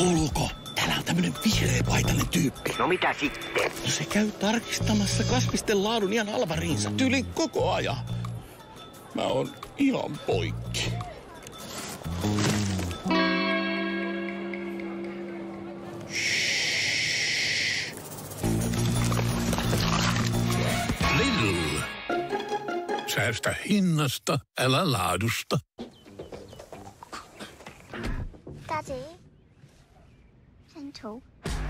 Kuuluuko? Täällä on tämmönen vihreäpaitainen tyyppi. No mitä sitten? No se käy tarkistamassa kasvisten laadun ihan alvariinsa tyylin koko ajan. Mä oon ihan poikki. Lidl. Säästä hinnasta, älä laadusta. Daddy. Gentle.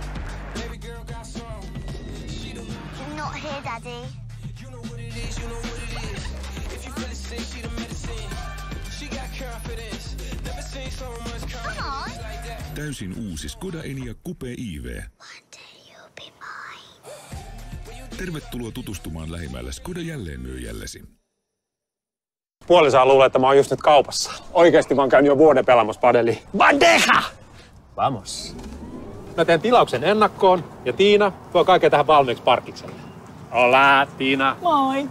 You're not here, Daddy. Come on. Täysin uusi Skoda Enyaq Coupe EV. One day you'll be mine. Tervetuloa tutustumaan lähimmälle Skoda jälleenmyyjällesi. Puolisohan luulee, että mä oon just nyt kaupassa. Oikeesti mä oon käynyt jo vuoden pelaamassa padelia. Bandeja! Vamos. Mä teen tilauksen ennakkoon ja Tiina tuo kaiken tähän valmiiksi parkikselle. Hola, Tiina. Moi.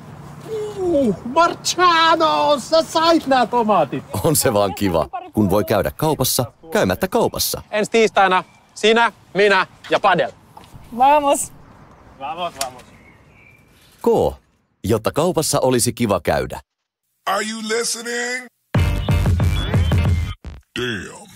Marciano, sä sait nää tomaatit. On se vaan kiva, kun voi käydä kaupassa käymättä kaupassa. Ensi tiistaina sinä, minä ja padel. Vamos. Vamos, vamos. K, jotta kaupassa olisi kiva käydä. Are you listening? Damn.